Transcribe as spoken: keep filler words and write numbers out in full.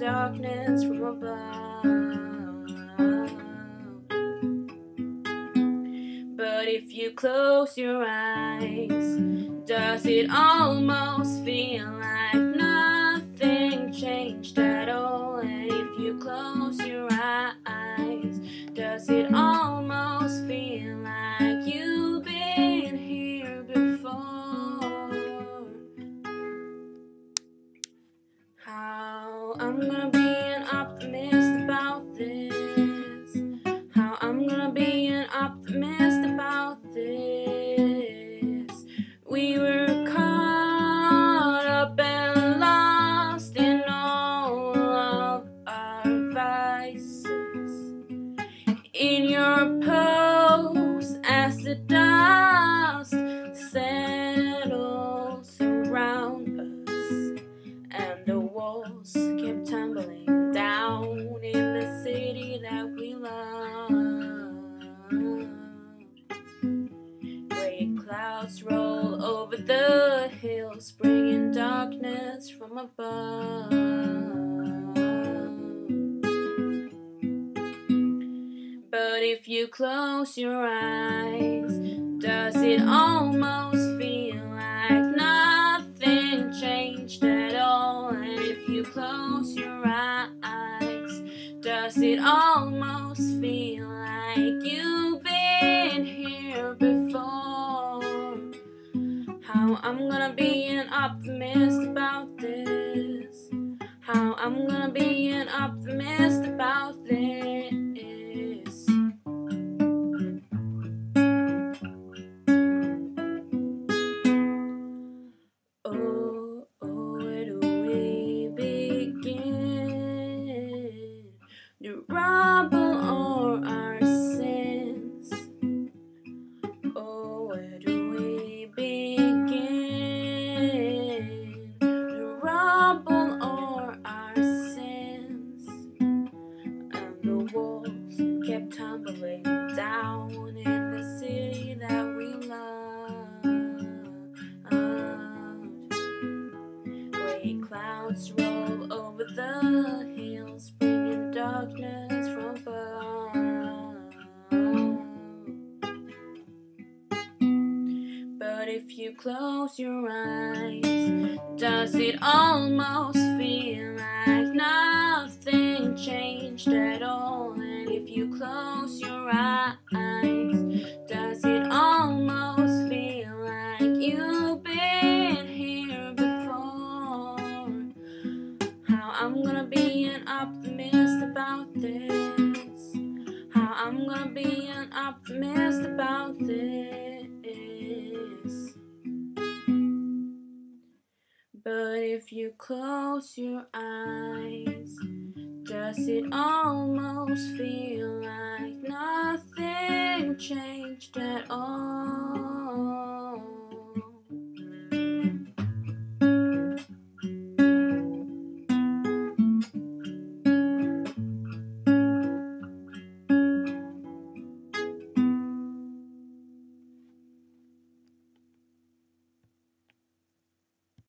darkness from above. But if you close your eyes, does it almost feel like nothing changed at all? And if you close your eyes, does it almost feel like you've been here before? How I'm gonna be an optimist about this. How I'm gonna be an optimist about this. We were caught up and lost in all of our vices. In your pose as the dust settles around us, and the walls kept tumbling down in the city that we love. Gray clouds roll over the hills, bringing darkness from above. But if you close your eyes, does it almost feel like nothing changed at all? And if you close your eyes, does it almost feel like you've been here before? How I'm gonna be an optimist about this. How I'm gonna be an optimist about this. Oh, oh, where do we begin? The rubble or our sins? Oh, where do we begin? The rubble or our sins? And the walls kept tumbling down in the city that we love. Gray clouds roll over the hills, bringing darkness from above. But if you close your eyes, does it almost feel like nothing changed at all? And if you close your eyes, does it almost feel like you've been here before? How I'm gonna be an optimist about this. How I'm gonna be an optimist about this. But if you close your eyes, does it almost feel like nothing changed at all?